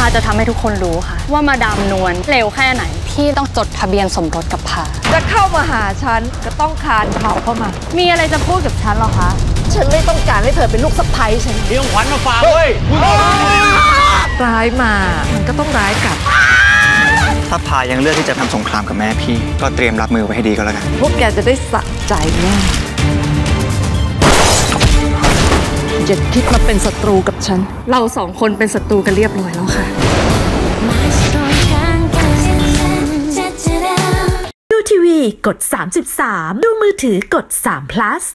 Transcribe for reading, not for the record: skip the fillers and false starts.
าจะทำให้ทุกคนรู้ค่ะว่ามาดามนวลเร็วแค่ไหนพี่ต้องจดทะเบียนสมรสกับพาจะเข้ามาหาฉันก็ต้องคานเข่าเข้ามามีอะไรจะพูดกับฉันหรอคะฉันไม่ต้องการให้เธอเป็นลูกสะใภ้ฉันเดี๋ยวขวัญมาฝากเว้ยร้ายมามันก็ต้องร้ายกลับถ้าพายังเลือกที่จะทำสงครามกับแม่พี่ก็เตรียมรับมือไว้ให้ดีก็แล้วกันพวกแกจะได้สะใจแน่อย่าคิดมาเป็นศัตรูกับฉันเราสองคนเป็นศัตรูกันเรียบร้อยแล้วค่ะดูทีวีกด33ดูมือถือกด3 plus